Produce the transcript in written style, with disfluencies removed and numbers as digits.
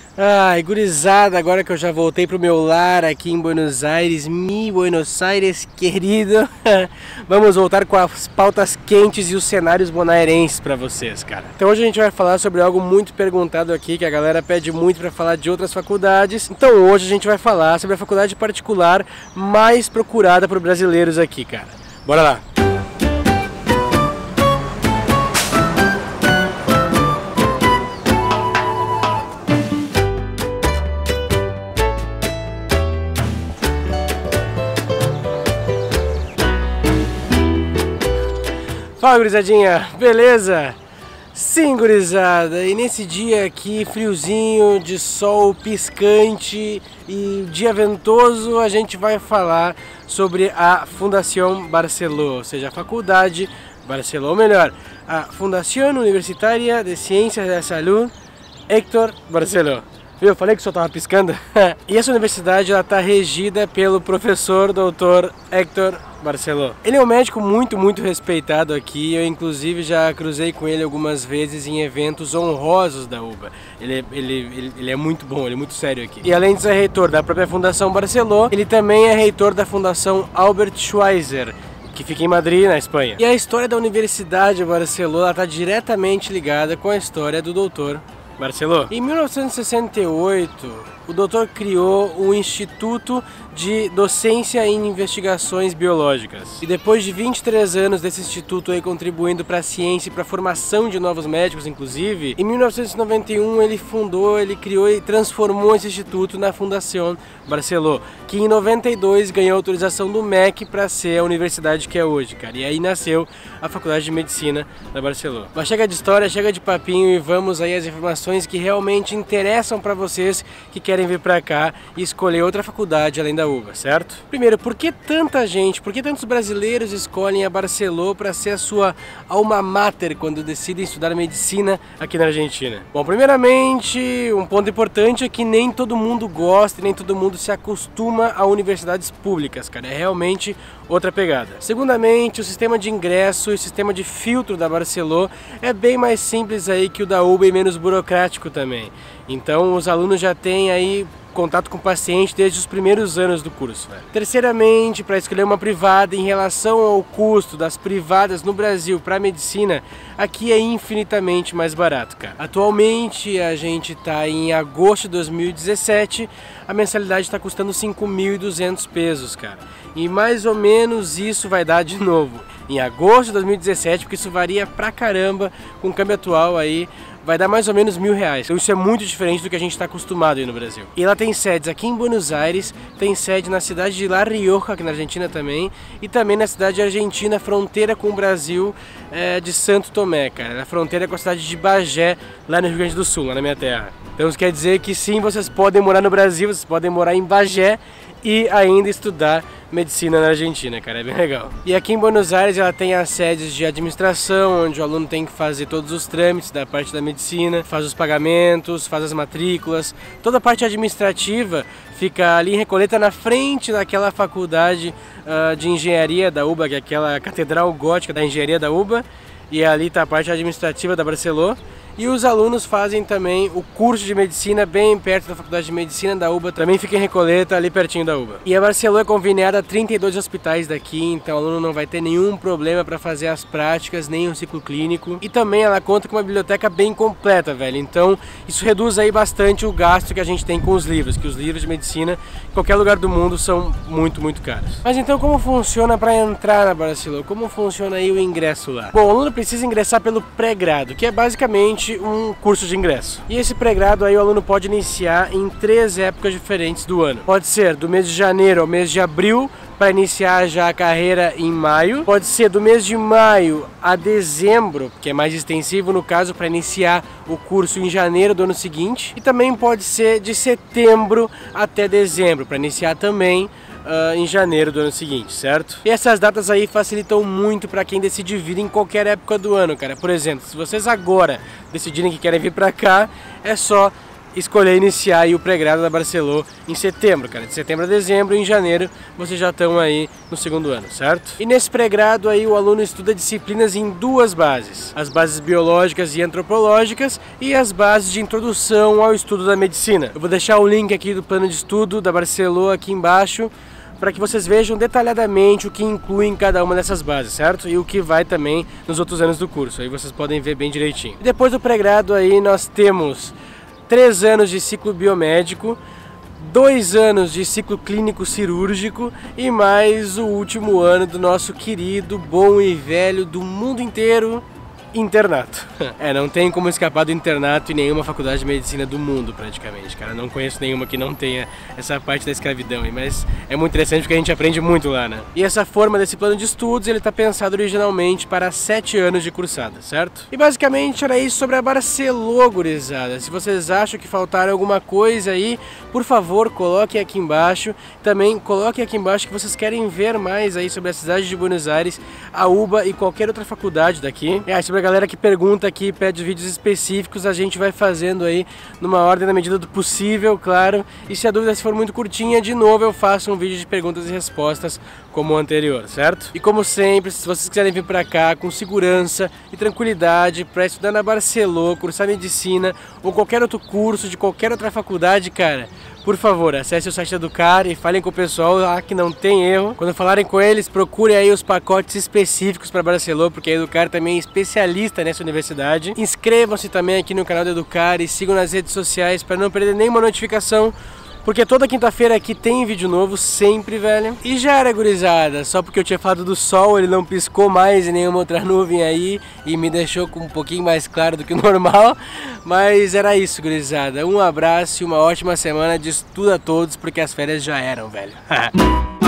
Ai, gurizada, agora que eu já voltei pro meu lar aqui em Buenos Aires, Buenos Aires querido, vamos voltar com as pautas quentes e os cenários bonaerenses pra vocês, cara. Então hoje a gente vai falar sobre algo muito perguntado aqui, que a galera pede muito pra falar de outras faculdades. Então hoje a gente vai falar sobre a faculdade particular mais procurada por brasileiros aqui, cara. Bora lá! Fala, gurizadinha, beleza? Sim, gurizada, e nesse dia aqui, friozinho, de sol piscante e dia ventoso, a gente vai falar sobre a Fundación Barceló, ou seja, a Faculdade Barceló, ou melhor, a Fundación Universitária de Ciências da Saúde Héctor Barceló. Viu? Eu falei que só tava piscando. E essa universidade ela tá regida pelo professor Dr. Héctor Barceló. Ele é um médico muito respeitado aqui. Eu inclusive já cruzei com ele algumas vezes em eventos honrosos da UBA. Ele é muito bom, ele é muito sério aqui. E além de ser reitor da própria Fundação Barceló, ele também é reitor da Fundação Albert Schweitzer, que fica em Madrid, na Espanha. E a história da Universidade Barceló está diretamente ligada com a história do Dr. Barceló. Em 1968, o doutor criou o Instituto de Docência em Investigações Biológicas. E depois de 23 anos desse instituto aí contribuindo para a ciência e para a formação de novos médicos, inclusive, em 1991 ele fundou, ele criou e transformou esse instituto na Fundación Barceló, que em 92 ganhou autorização do MEC para ser a universidade que é hoje, cara. E aí nasceu a Faculdade de Medicina da Barceló. Mas chega de história, chega de papinho e vamos aí às informações que realmente interessam para vocês que querem vir para cá e escolher outra faculdade além da UBA, certo? Primeiro, por que tanta gente, por que tantos brasileiros escolhem a Barceló para ser a sua alma mater quando decidem estudar medicina aqui na Argentina? Bom, primeiramente, um ponto importante é que nem todo mundo gosta e nem todo mundo se acostuma a universidades públicas, cara. É realmente outra pegada. Segundamente, o sistema de ingresso e o sistema de filtro da Barceló é bem mais simples aí que o da UBA e menos burocrático também. Então, os alunos já têm aí contato com o paciente desde os primeiros anos do curso. Terceiramente, para escolher uma privada, em relação ao custo das privadas no Brasil para medicina, aqui é infinitamente mais barato, cara. Atualmente a gente está em agosto de 2017, a mensalidade está custando 5.200 pesos, cara. E mais ou menos isso vai dar de novo em agosto de 2017, porque isso varia pra caramba com o câmbio atual aí. Vai dar mais ou menos R$1.000. Então isso é muito diferente do que a gente está acostumado aí no Brasil. E ela tem sedes aqui em Buenos Aires, tem sede na cidade de La Rioja, aqui na Argentina também, e também na cidade argentina, fronteira com o Brasil, de Santo Tomé, cara. Na fronteira com a cidade de Bagé, lá no Rio Grande do Sul, lá na minha terra. Então isso quer dizer que sim, vocês podem morar no Brasil, vocês podem morar em Bagé e ainda estudar medicina na Argentina, cara, é bem legal. E aqui em Buenos Aires ela tem as sedes de administração, onde o aluno tem que fazer todos os trâmites da parte da medicina, faz os pagamentos, faz as matrículas, toda a parte administrativa fica ali em Recoleta, na frente daquela faculdade de engenharia da UBA, que é aquela catedral gótica da engenharia da UBA, e ali está a parte administrativa da Barceló. E os alunos fazem também o curso de medicina bem perto da Faculdade de Medicina da UBA, também fica em Recoleta, ali pertinho da UBA. E a Barceló é conveniada a 32 hospitais daqui, então o aluno não vai ter nenhum problema para fazer as práticas, nem o ciclo clínico. E também ela conta com uma biblioteca bem completa, velho, então isso reduz aí bastante o gasto que a gente tem com os livros, que os livros de medicina em qualquer lugar do mundo são muito caros. Mas então como funciona para entrar na Barceló? Como funciona aí o ingresso lá? Bom, o aluno precisa ingressar pelo pré-grado, que é basicamente um curso de ingresso. E esse pré-grado aí o aluno pode iniciar em 3 épocas diferentes do ano. Pode ser do mês de janeiro ao mês de abril, para iniciar já a carreira em maio. Pode ser do mês de maio a dezembro, que é mais extensivo no caso, para iniciar o curso em janeiro do ano seguinte. E também pode ser de setembro até dezembro, para iniciar também em janeiro do ano seguinte, certo? E essas datas aí facilitam muito para quem decide vir em qualquer época do ano, cara. Por exemplo, se vocês agora decidirem que querem vir para cá, é só escolher iniciar aí o pré-grado da Barceló em setembro, cara. De setembro a dezembro, em janeiro vocês já estão aí no segundo ano, certo? E nesse pré-grado aí o aluno estuda disciplinas em duas bases. As bases biológicas e antropológicas e as bases de introdução ao estudo da medicina. Eu vou deixar o link aqui do plano de estudo da Barceló aqui embaixo, para que vocês vejam detalhadamente o que inclui em cada uma dessas bases, certo? E o que vai também nos outros anos do curso, aí vocês podem ver bem direitinho. E depois do pré-grado aí nós temos 3 anos de ciclo biomédico, 2 anos de ciclo clínico cirúrgico e mais o último ano do nosso querido, bom e velho do mundo inteiro, internato. Não tem como escapar do internato em nenhuma faculdade de medicina do mundo, praticamente, cara. Não conheço nenhuma que não tenha essa parte da escravidão, mas é muito interessante porque a gente aprende muito lá, né? E essa forma desse plano de estudos, ele tá pensado originalmente para 7 anos de cursada, certo? E basicamente era isso sobre a Barceló, gurizada. Se vocês acham que faltaram alguma coisa aí, por favor, coloquem aqui embaixo. Também coloquem aqui embaixo que vocês querem ver mais aí sobre a cidade de Buenos Aires, a UBA e qualquer outra faculdade daqui. Sobre a galera que pergunta aqui, pede vídeos específicos, a gente vai fazendo aí numa ordem na medida do possível, claro. E se a dúvida for muito curtinha, de novo eu faço um vídeo de perguntas e respostas como o anterior, certo? E como sempre, se vocês quiserem vir pra cá com segurança e tranquilidade para estudar na Barceló, cursar medicina ou qualquer outro curso de qualquer outra faculdade, cara, por favor, acesse o site da Educar e falem com o pessoal lá que não tem erro. Quando falarem com eles, procurem aí os pacotes específicos para Barceló, porque a Educar também é especialista nessa universidade. Inscrevam-se também aqui no canal da Educar e sigam nas redes sociais para não perder nenhuma notificação, porque toda quinta-feira aqui tem vídeo novo, sempre, velho. E já era, gurizada, só porque eu tinha falado do sol, ele não piscou mais em nenhuma outra nuvem aí e me deixou com um pouquinho mais claro do que o normal. Mas era isso, gurizada. Um abraço e uma ótima semana de estudo a todos, porque as férias já eram, velho.